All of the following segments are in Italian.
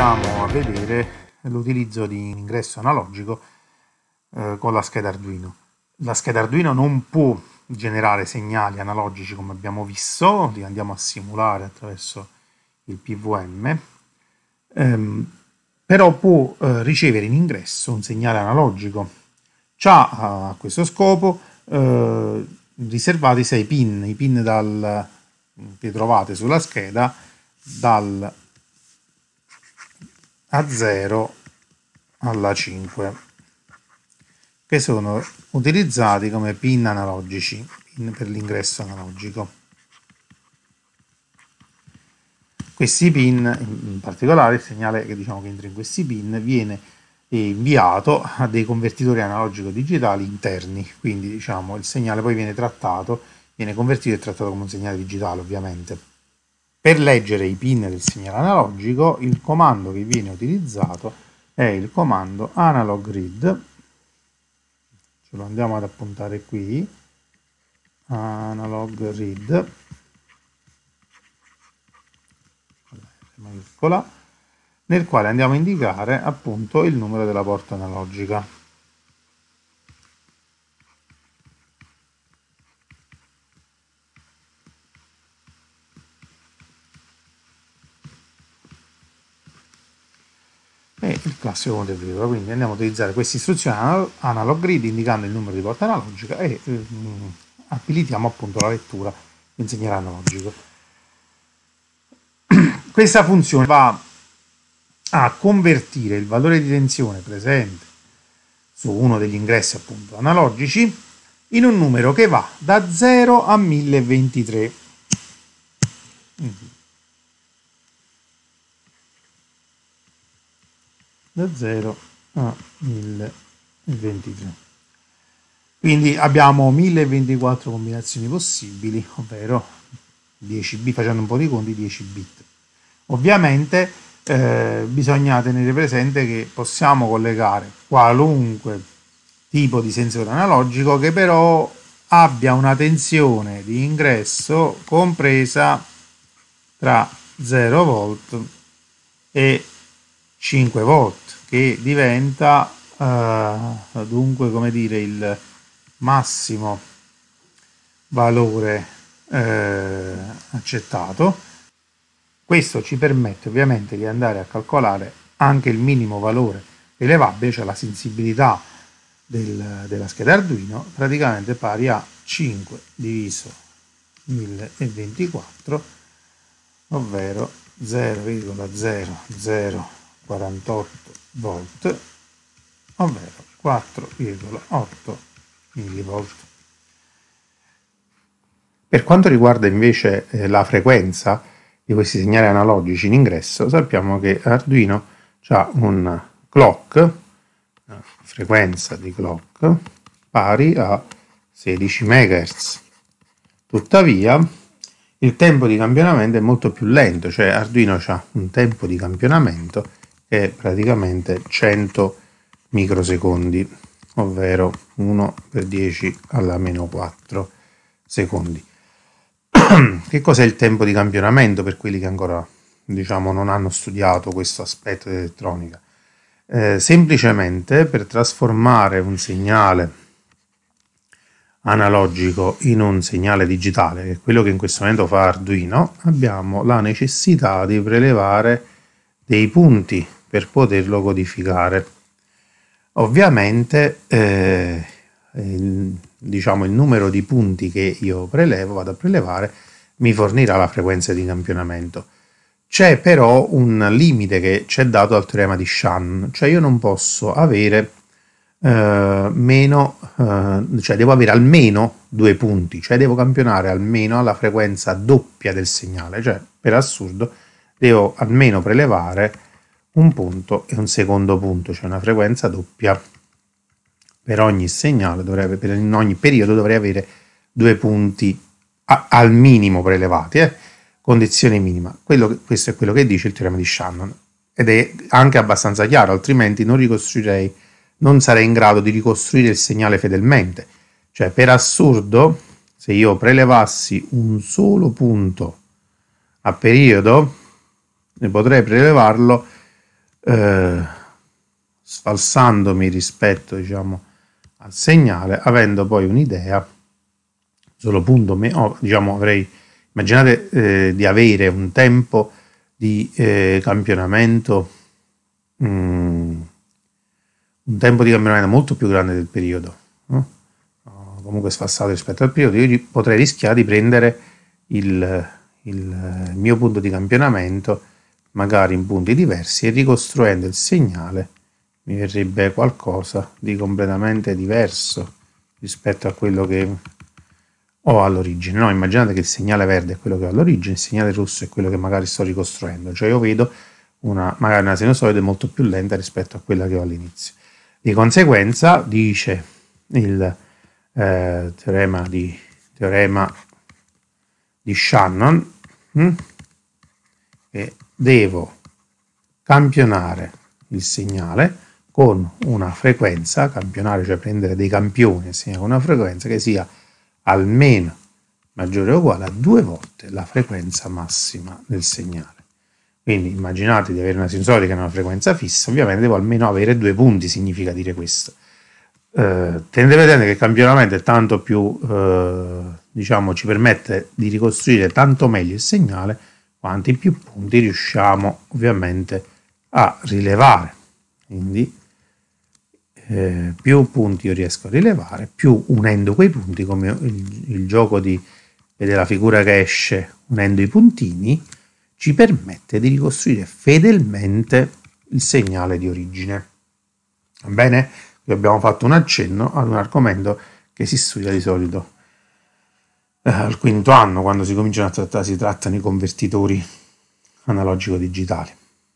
andiamo a vedere l'utilizzo di ingresso analogico con la scheda Arduino. La scheda Arduino non può generare segnali analogici come abbiamo visto, li andiamo a simulare attraverso il PWM, però può ricevere in ingresso un segnale analogico. C'ha a questo scopo riservati 6 pin, i pin che trovate sulla scheda dal A0 alla 5, che sono utilizzati come pin analogici, per l'ingresso analogico. Questi pin, in particolare il segnale che diciamo che entra in questi pin, viene inviato a dei convertitori analogico-digitali interni, quindi diciamo il segnale poi viene trattato, viene convertito e trattato come un segnale digitale ovviamente. Per leggere i pin del segnale analogico, il comando che viene utilizzato è il comando analog read. Ce lo andiamo ad appuntare qui, analog read, maiuscola, nel quale andiamo a indicare appunto il numero della porta analogica. E il classico conteggio, quindi andiamo a utilizzare questa istruzione analog read indicando il numero di porta analogica e abilitiamo appunto la lettura del segnale analogico. Questa funzione va a convertire il valore di tensione presente su uno degli ingressi appunto analogici in un numero che va da 0 a 1023. Da 0 a 1023. Quindi abbiamo 1024 combinazioni possibili, ovvero 10 bit, facendo un po' di conti, 10 bit. Ovviamente bisogna tenere presente che possiamo collegare qualunque tipo di sensore analogico che però abbia una tensione di ingresso compresa tra 0 volt e 5 volt, che diventa dunque, come dire, il massimo valore accettato. Questo ci permette ovviamente di andare a calcolare anche il minimo valore rilevabile, cioè la sensibilità della scheda Arduino, praticamente pari a 5 diviso 1024, ovvero 0,0048 volt, ovvero 4,8 millivolt. Per quanto riguarda invece la frequenza di questi segnali analogici in ingresso, sappiamo che Arduino ha un clock, una frequenza di clock pari a 16 MHz. Tuttavia il tempo di campionamento è molto più lento, cioè Arduino ha un tempo di campionamento che è praticamente 100 microsecondi, ovvero 1 per 10 alla meno 4 secondi. Che cos'è il tempo di campionamento per quelli che ancora non hanno studiato questo aspetto di elettronica? Semplicemente per trasformare un segnale analogico in un segnale digitale, che è quello che in questo momento fa Arduino, abbiamo la necessità di prelevare dei punti per poterlo codificare. Ovviamente il numero di punti che io vado a prelevare, mi fornirà la frequenza di campionamento. C'è però un limite che ci è dato dal teorema di Shannon, cioè io non posso avere devo avere almeno 2 punti, cioè devo campionare almeno alla frequenza doppia del segnale, cioè per assurdo devo almeno prelevare un punto e un secondo punto, cioè una frequenza doppia. Per ogni segnale, in ogni periodo dovrei avere 2 punti al minimo prelevati, condizione minima. Questo è quello che dice il teorema di Shannon, ed è anche abbastanza chiaro, altrimenti non sarei in grado di ricostruire il segnale fedelmente. Cioè, per assurdo, se io prelevassi un solo punto a periodo, ne potrei prelevarlo sfalsandomi rispetto, diciamo, al segnale, avendo poi un'idea, solo punto, diciamo, avrei, immaginate di avere un tempo di campionamento, un tempo di campionamento molto più grande del periodo, no? Comunque sfassato rispetto al periodo, io potrei rischiare di prendere il mio punto di campionamento magari in punti diversi, e ricostruendo il segnale mi verrebbe qualcosa di completamente diverso rispetto a quello che ho all'origine. No, immaginate che il segnale verde è quello che ho all'origine, il segnale rosso è quello che magari sto ricostruendo, cioè io vedo magari una sinusoide molto più lenta rispetto a quella che ho all'inizio. Di conseguenza, dice il teorema di Shannon, che devo campionare il segnale con una frequenza, campionare cioè prendere dei campioni e segnare con una frequenza che sia almeno maggiore o uguale a 2 volte la frequenza massima del segnale. Quindi immaginate di avere una sinusoide che ha una frequenza fissa, ovviamente devo almeno avere 2 punti, significa dire questo. Tenete presente che il campionamento è tanto più, diciamo, ci permette di ricostruire tanto meglio il segnale quanti più punti riusciamo ovviamente a rilevare. Quindi più punti io riesco a rilevare, più unendo quei punti, come il gioco di vedere la figura che esce unendo i puntini, ci permette di ricostruire fedelmente il segnale di origine. Va bene? Qui abbiamo fatto un accenno ad un argomento che si studia di solito al quinto anno, quando si cominciano a trattare, si trattano i convertitori analogico-digitali.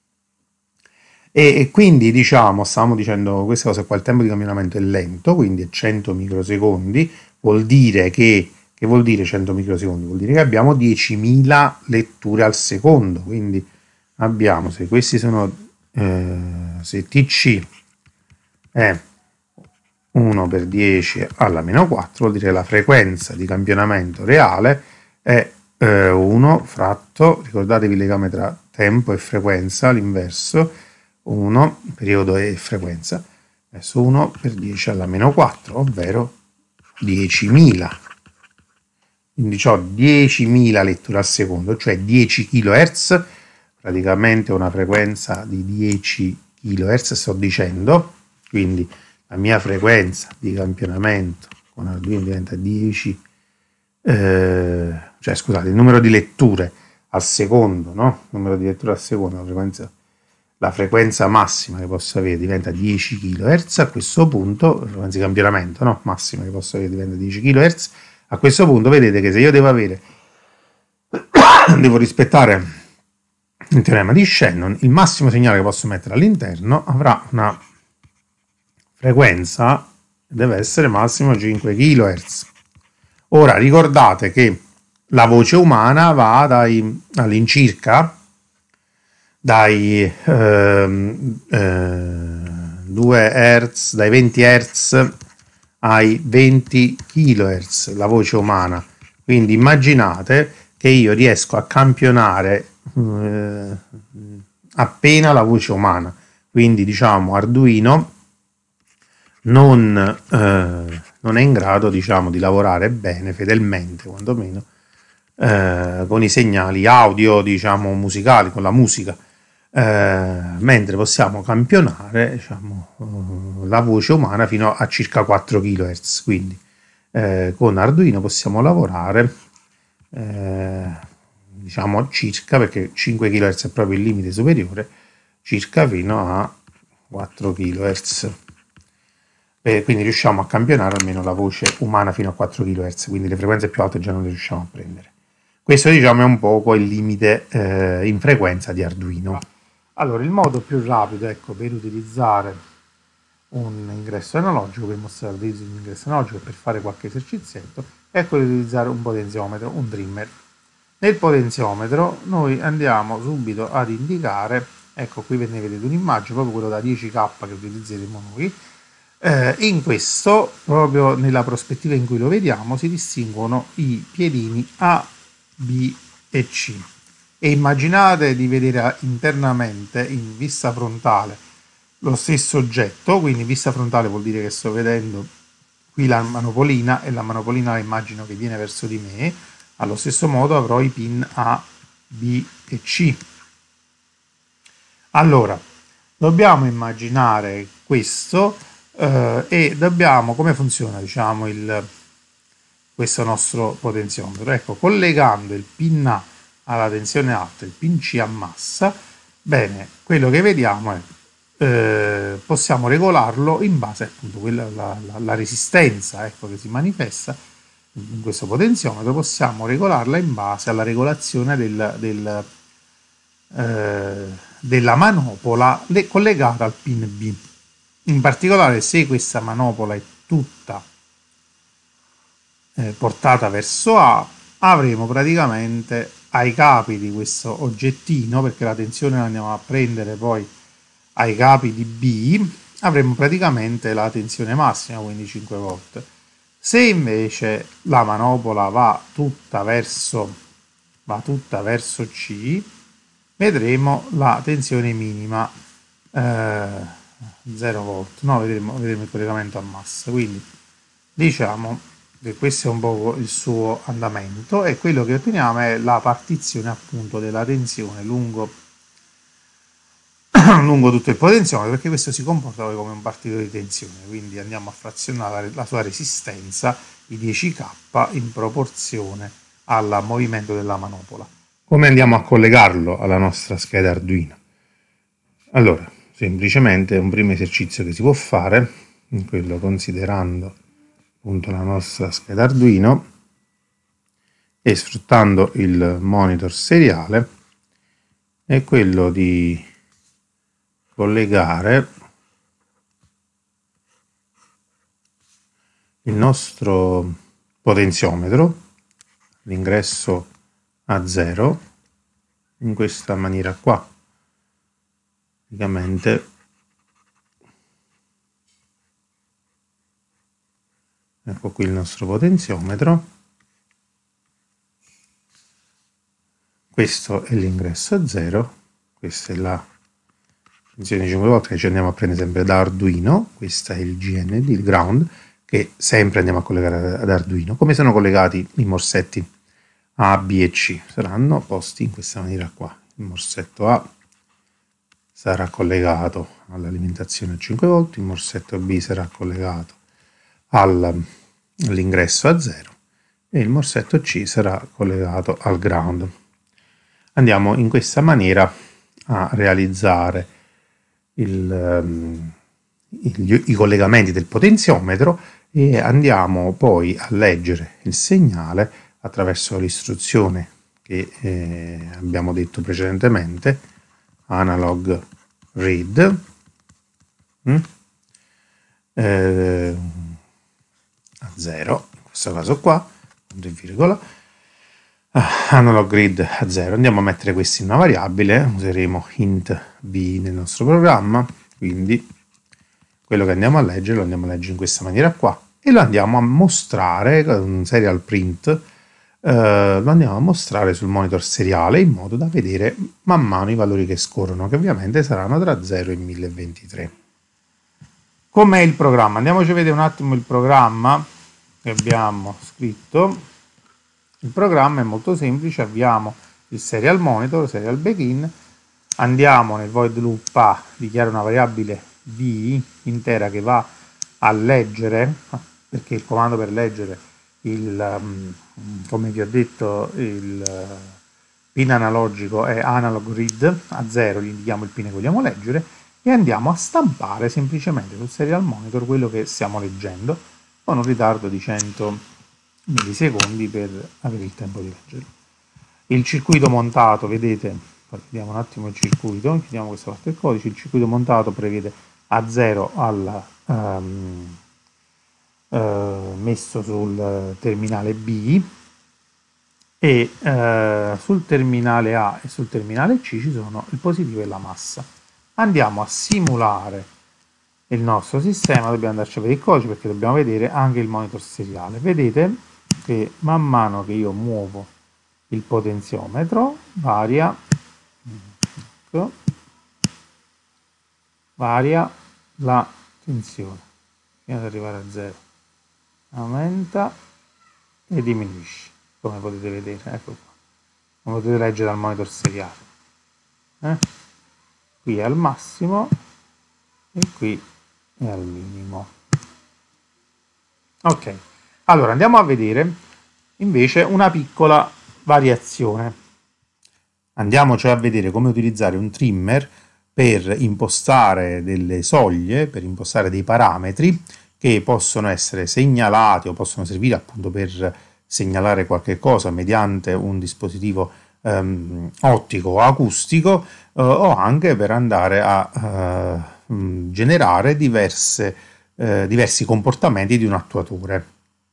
E quindi, diciamo, stavamo dicendo questa cosa qua, il tempo di campionamento è lento, quindi è 100 microsecondi, vuol dire che vuol dire 100 microsecondi? Vuol dire che abbiamo 10.000 letture al secondo, quindi abbiamo, se questi sono, se TC è 1 per 10 alla meno 4, vuol dire che la frequenza di campionamento reale è 1 fratto, ricordatevi il legame tra tempo e frequenza, l'inverso, 1, periodo e frequenza, adesso 1 per 10 alla meno 4, ovvero 10.000. Quindi ho 10.000 letture al secondo, cioè 10 kHz, praticamente una frequenza di 10 kHz sto dicendo, quindi la mia frequenza di campionamento con Arduino diventa 10, cioè scusate, il numero di letture al secondo, no? Il numero di letture al secondo, la frequenza massima che posso avere diventa 10 kHz, a questo punto, la frequenza di campionamento, no? Massima che posso avere diventa 10 kHz, a questo punto vedete che se io devo rispettare il teorema di Shannon, il massimo segnale che posso mettere all'interno avrà una frequenza, deve essere massimo 5 kHz. Ora ricordate che la voce umana va all'incirca dai 2 Hz, dai 20 Hz ai 20 kHz, la voce umana. Quindi immaginate che io riesco a campionare appena la voce umana. Quindi diciamo Arduino non è in grado, diciamo, di lavorare bene, fedelmente quantomeno, con i segnali audio, diciamo, musicali, con la musica, mentre possiamo campionare, diciamo, la voce umana fino a circa 4 kHz. Quindi con Arduino possiamo lavorare, diciamo, circa, perché 5 kHz è proprio il limite superiore, circa fino a 4 kHz. Quindi riusciamo a campionare almeno la voce umana fino a 4 kHz, quindi le frequenze più alte già non le riusciamo a prendere. Questo, diciamo, è un poco il limite in frequenza di Arduino. Allora, il modo più rapido, ecco, per utilizzare un ingresso analogico, per mostrare l'utilizzo di un ingresso analogico, per fare qualche esercizietto, è quello di utilizzare un potenziometro, un trimmer. Nel potenziometro noi andiamo subito ad indicare, ecco qui ne vedete un'immagine, proprio quello da 10K che utilizzeremo noi. In questo, proprio nella prospettiva in cui lo vediamo, si distinguono i piedini A, B e C. e immaginate di vedere internamente in vista frontale lo stesso oggetto, quindi vista frontale vuol dire che sto vedendo qui la manopolina e la manopolina la immagino che viene verso di me, allo stesso modo avrò i pin A, B e C. Allora, dobbiamo immaginare questo e dobbiamo, come funziona diciamo questo nostro potenziometro? Ecco, collegando il pin A alla tensione alta e il pin C a massa, bene, quello che vediamo è possiamo regolarlo in base appunto alla resistenza, ecco, che si manifesta in questo potenziometro, possiamo regolarla in base alla regolazione della manopola collegata al pin B. In particolare, se questa manopola è tutta portata verso A, avremo praticamente ai capi di questo oggettino, perché la tensione la andiamo a prendere poi ai capi di B, avremo praticamente la tensione massima, quindi 5 volt. Se invece la manopola va tutta verso C, vedremo la tensione minima 0 volt, no, vedremo il collegamento a massa, quindi diciamo che questo è un po' il suo andamento e quello che otteniamo è la partizione appunto della tensione lungo tutto il potenziometro, perché questo si comporta come un partito di tensione, quindi andiamo a frazionare la sua resistenza, i 10K, in proporzione al movimento della manopola. Come andiamo a collegarlo alla nostra scheda Arduino? Allora, semplicemente un primo esercizio che si può fare, quello considerando appunto la nostra scheda Arduino e sfruttando il monitor seriale, è quello di collegare il nostro potenziometro, l'ingresso a 0, in questa maniera qua. Praticamente ecco qui il nostro potenziometro, questo è l'ingresso a 0, questa è la tensione 5 volte che ci andiamo a prendere sempre da Arduino, questa è il GND, il ground, che sempre andiamo a collegare ad Arduino. Come sono collegati i morsetti A, B e C? Saranno posti in questa maniera qua. Il morsetto A sarà collegato all'alimentazione a 5 volt, il morsetto B sarà collegato all'ingresso a 0 e il morsetto C sarà collegato al ground. Andiamo in questa maniera a realizzare i collegamenti del potenziometro e andiamo poi a leggere il segnale attraverso l'istruzione che abbiamo detto precedentemente, analog read, a 0, in questo caso qua, punto e virgola, analog read a 0. Andiamo a mettere questi in una variabile, useremo int b nel nostro programma, quindi quello che andiamo a leggere lo andiamo a leggere in questa maniera qua e lo andiamo a mostrare con un serial print, lo andiamo a mostrare sul monitor seriale in modo da vedere man mano i valori che scorrono, che ovviamente saranno tra 0 e 1023. Com'è il programma? Andiamoci a vedere un attimo il programma che abbiamo scritto. Il programma è molto semplice, abbiamo il serial monitor, serial begin, andiamo nel void loop A, dichiaro una variabile b intera che va a leggere, perché il comando per leggere come vi ho detto, il pin analogico è analog read, a 0 gli indichiamo il pin che vogliamo leggere e andiamo a stampare semplicemente sul serial monitor quello che stiamo leggendo con un ritardo di 100 millisecondi per avere il tempo di leggere. Il circuito montato, vedete, vediamo un attimo il circuito, chiudiamo questa parte del codice, il circuito montato prevede a 0 messo sul terminale B e sul terminale A e sul terminale C ci sono il positivo e la massa. Andiamo a simulare il nostro sistema, dobbiamo andarci a vedere il codice perché dobbiamo vedere anche il monitor seriale. Vedete che man mano che io muovo il potenziometro, varia, ecco, varia la tensione fino ad arrivare a 0, aumenta e diminuisce, come potete vedere, ecco qua, come potete leggere dal monitor seriale. Qui è al massimo e qui è al minimo. Ok, allora andiamo a vedere invece una piccola variazione. Andiamo cioè a vedere come utilizzare un trimmer per impostare delle soglie, per impostare dei parametri che possono essere segnalati o possono servire appunto per segnalare qualche cosa mediante un dispositivo ottico o acustico o anche per andare a generare diversi comportamenti di un attuatore.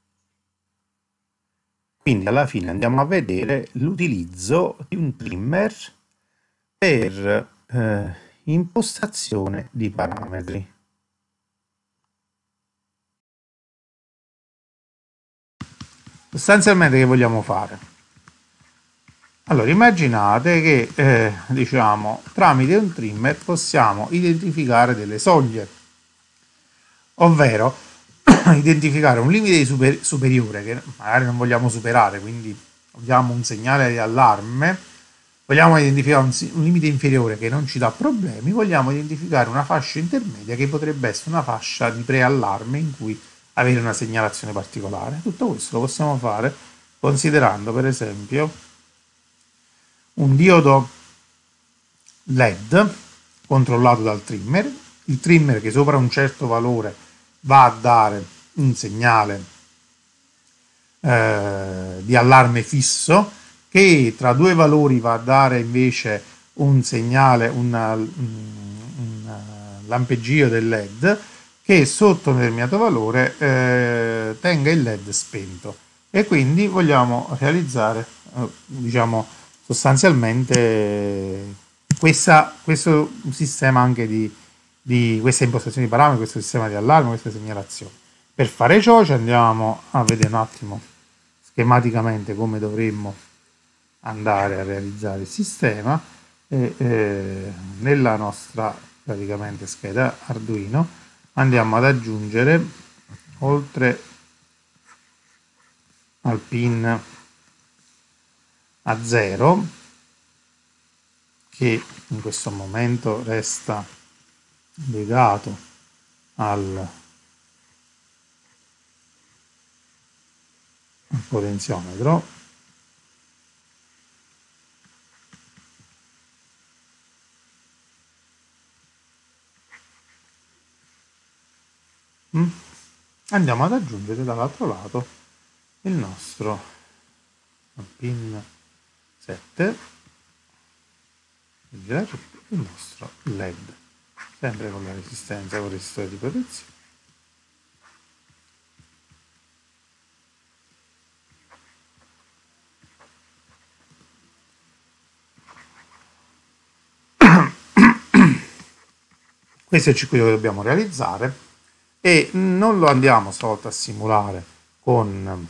Quindi alla fine andiamo a vedere l'utilizzo di un trimmer per impostazione di parametri. Sostanzialmente che vogliamo fare? Allora immaginate che diciamo tramite un trimmer possiamo identificare delle soglie, ovvero identificare un limite superiore che magari non vogliamo superare, quindi abbiamo un segnale di allarme, vogliamo identificare un limite inferiore che non ci dà problemi, vogliamo identificare una fascia intermedia che potrebbe essere una fascia di preallarme in cui avere una segnalazione particolare. Tutto questo lo possiamo fare considerando per esempio un diodo LED controllato dal trimmer, il trimmer che sopra un certo valore va a dare un segnale di allarme fisso, che tra due valori va a dare invece un segnale, un lampeggio del LED, che sotto un determinato valore tenga il LED spento. E quindi vogliamo realizzare, diciamo, sostanzialmente questo sistema anche di questa impostazione di parametri, questo sistema di allarme, questa segnalazione. Per fare ciò ci andiamo a vedere un attimo schematicamente come dovremmo andare a realizzare il sistema e nella nostra praticamente scheda Arduino andiamo ad aggiungere, oltre al pin a 0, che in questo momento resta legato al potenziometro, andiamo ad aggiungere dall'altro lato il nostro pin 7, il nostro LED, sempre con la resistenza, con il resistore di protezione. Questo è il circuito che dobbiamo realizzare e non lo andiamo stavolta a simulare con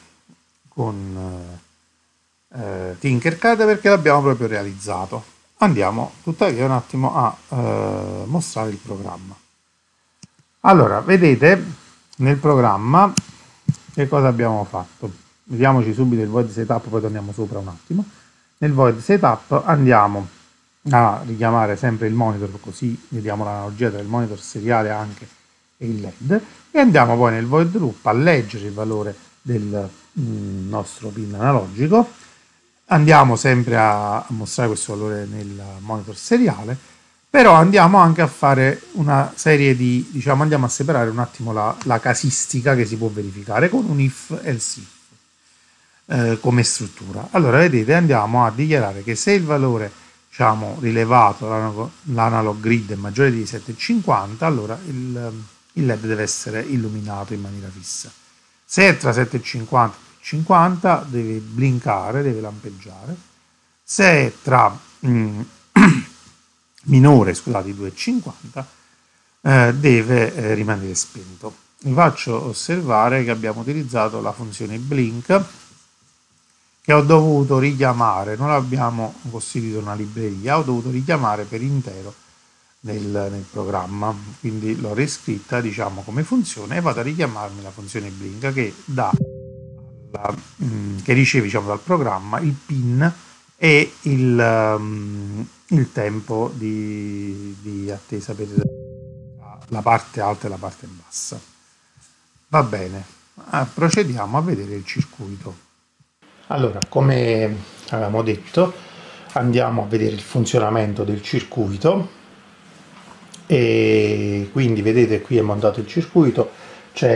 Tinkercad perché l'abbiamo proprio realizzato. Andiamo tuttavia un attimo a mostrare il programma. Allora, vedete nel programma che cosa abbiamo fatto. Vediamoci subito il void setup, poi torniamo sopra un attimo. Nel void setup andiamo a richiamare sempre il monitor, così vediamo l'analogia tra il monitor seriale anche e il LED, e andiamo poi nel void loop a leggere il valore del nostro pin analogico. Andiamo sempre a mostrare questo valore nel monitor seriale, però andiamo anche a fare una serie di, diciamo, andiamo a separare un attimo la casistica che si può verificare con un if else if come struttura. Allora vedete, andiamo a dichiarare che se il valore, diciamo, rilevato, l'analog grid è maggiore di 7,50, allora il LED deve essere illuminato in maniera fissa. Se è tra 7,50 e 50 deve blinkare, deve lampeggiare. Se è tra minore, scusate, 2,50 deve rimanere spento. Vi faccio osservare che abbiamo utilizzato la funzione blink che ho dovuto richiamare, non abbiamo costituito una libreria, ho dovuto richiamare per intero nel programma, quindi l'ho riscritta, diciamo, come funzione, e vado a richiamarmi la funzione Blink che dà che riceve, diciamo, dal programma il PIN e il tempo di attesa per la parte alta e la parte bassa. Va bene, procediamo a vedere il circuito. Allora, come avevamo detto, andiamo a vedere il funzionamento del circuito, e quindi vedete qui è montato il circuito, c'è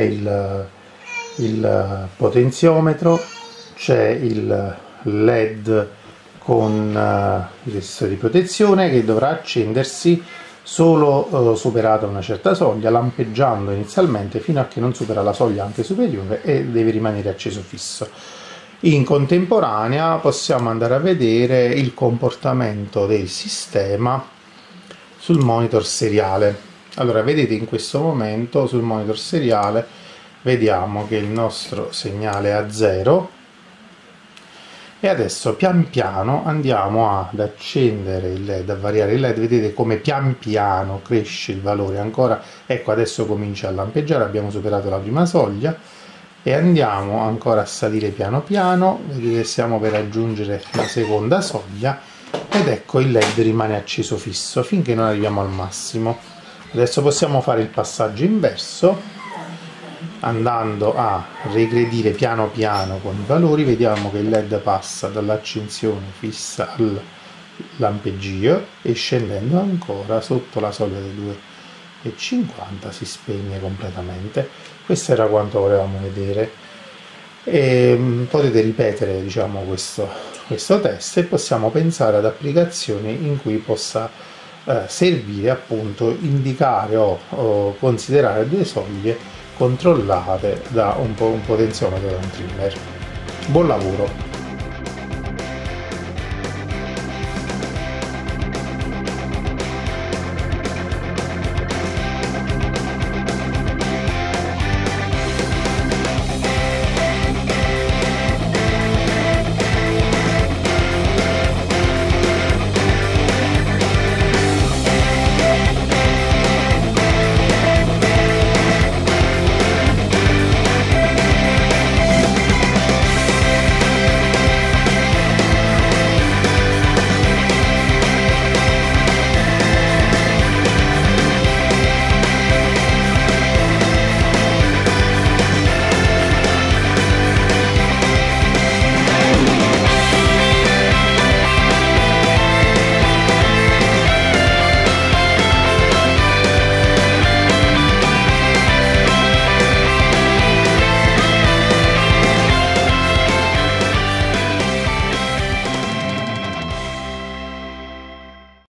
il potenziometro, c'è il LED con il resistore di protezione che dovrà accendersi solo superata una certa soglia, lampeggiando inizialmente fino a che non supera la soglia anche superiore e deve rimanere acceso fisso. In contemporanea possiamo andare a vedere il comportamento del sistema sul monitor seriale. Allora, vedete, in questo momento sul monitor seriale vediamo che il nostro segnale è a 0 e adesso pian piano andiamo ad accendere il LED, a variare il LED. Vedete come pian piano cresce il valore, ancora, ecco, adesso comincia a lampeggiare, abbiamo superato la prima soglia e andiamo ancora a salire piano piano. Vedete, stiamo per raggiungere la seconda soglia ed ecco il LED rimane acceso fisso finché non arriviamo al massimo. Adesso possiamo fare il passaggio inverso, andando a regredire piano piano con i valori. Vediamo che il LED passa dall'accensione fissa al lampeggio e scendendo ancora sotto la soglia dei 2,50 si spegne completamente. Questo era quanto volevamo vedere, e potete ripetere, diciamo, questo test, e possiamo pensare ad applicazioni in cui possa servire appunto indicare o considerare due soglie controllate da un potenziometro, da un trimmer. Buon lavoro!